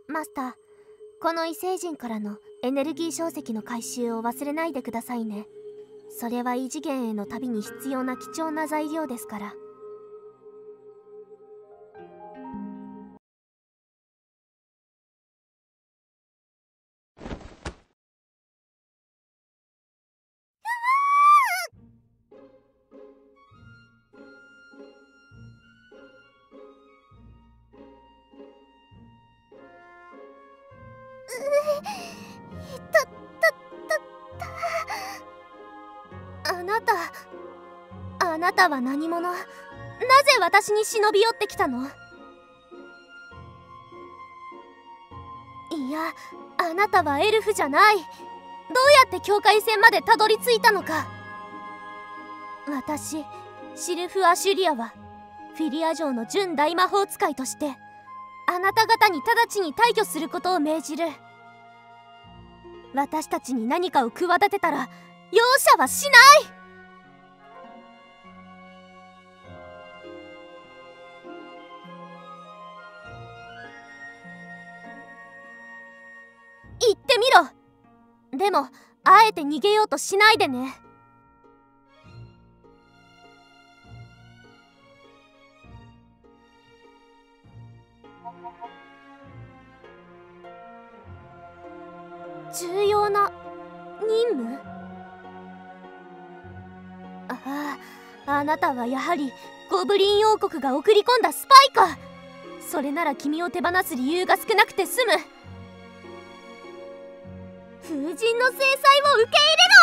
マスター、この異星人からのエネルギー晶石の回収を忘れないでくださいね。それは異次元への旅に必要な貴重な材料ですから。あなたは何者？なぜ私に忍び寄ってきたの？いや、あなたはエルフじゃない。どうやって境界線までたどり着いたのか。私、シルフ・アシュリアはフィリア城の準大魔法使いとしてあなた方に直ちに退去することを命じる。私たちに何かを企てたら容赦はしない。言ってみろ。でもあえて逃げようとしないでね。重要な任務？あなたはやはりゴブリン王国が送り込んだスパイか。それなら君を手放す理由が少なくて済む。風神の制裁を受け入れろ。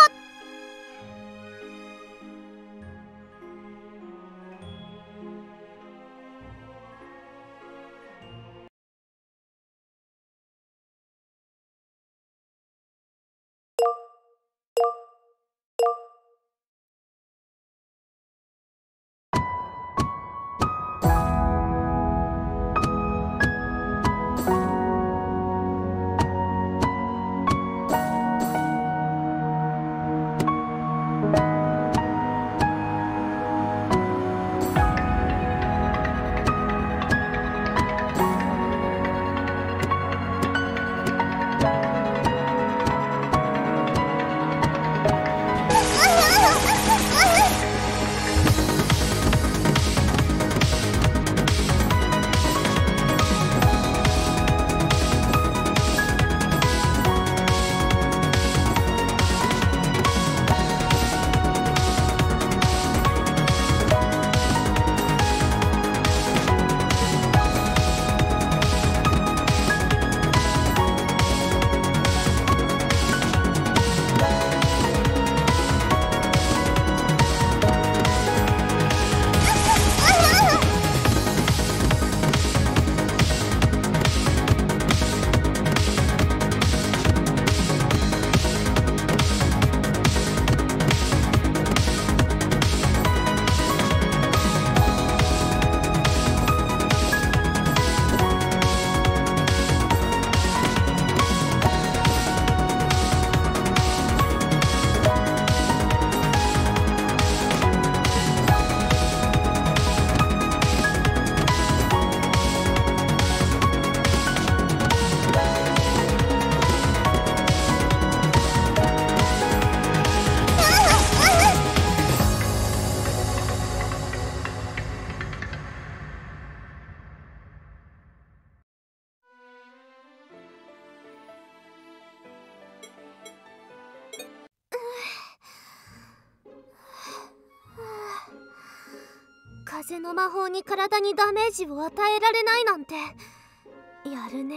風の魔法に体にダメージを与えられないなんてやるね。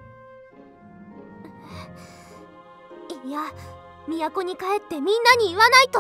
いや、都に帰ってみんなに言わないと。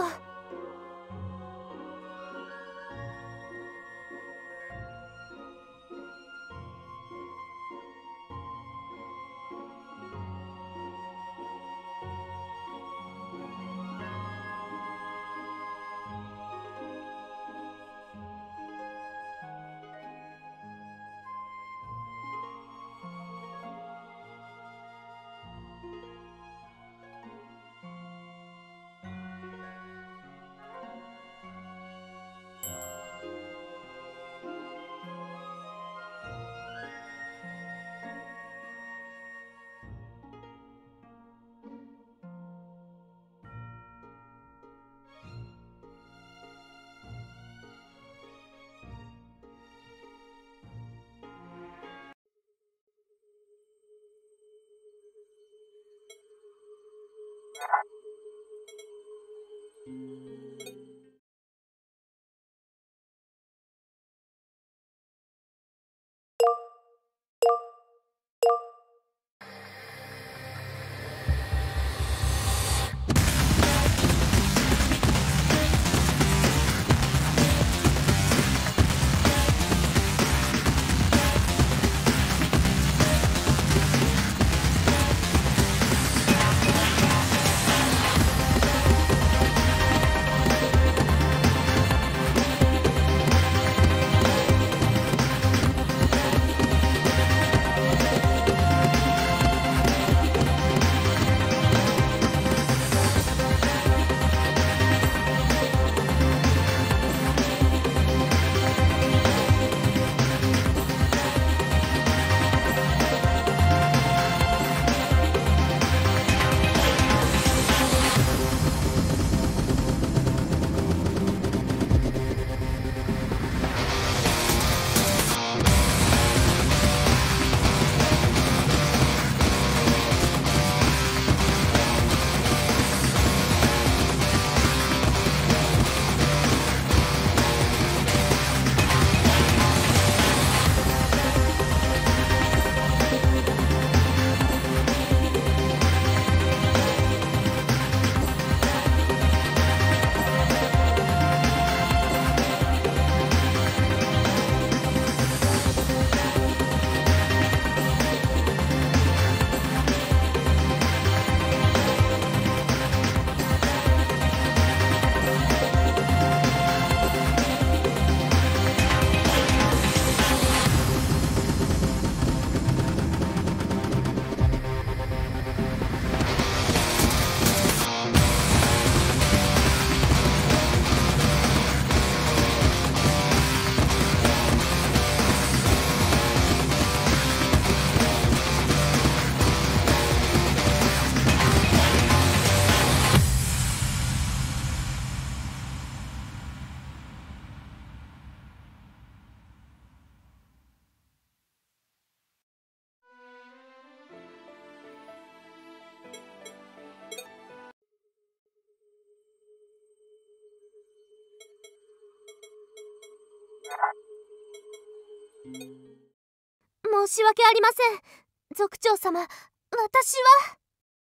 申し訳ありません、族長様。私は。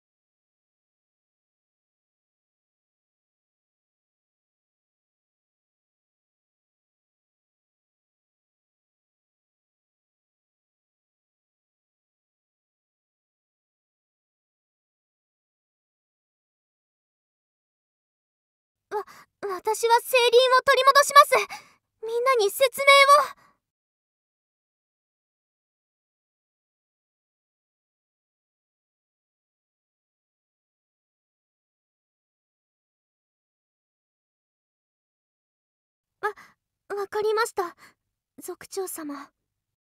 私は聖輪を取り戻します。みんなに説明を。わかりました、族長様。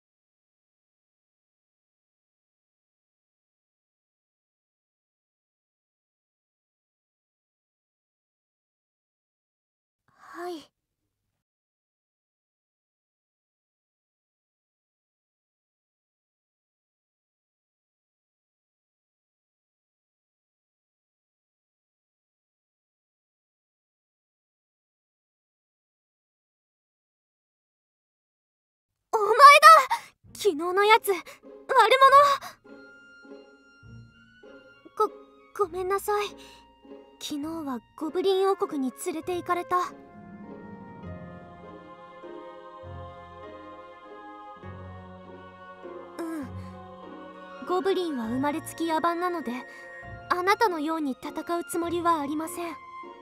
はい。お前だ、昨日のやつ、悪者。ごめんなさい。昨日はゴブリン王国に連れて行かれた。ゴブリンは生まれつき野蛮なので、あなたのように戦うつもりはありません。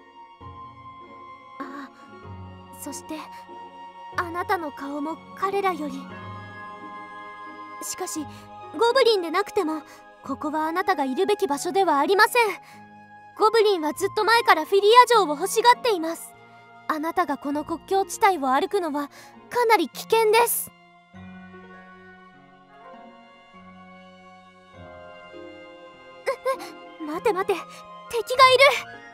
そしてあなたの顔も彼らより。しかしゴブリンでなくても、ここはあなたがいるべき場所ではありません。ゴブリンはずっと前からフィリア城を欲しがっています。あなたがこの国境地帯を歩くのはかなり危険です。待て待て、敵がいる。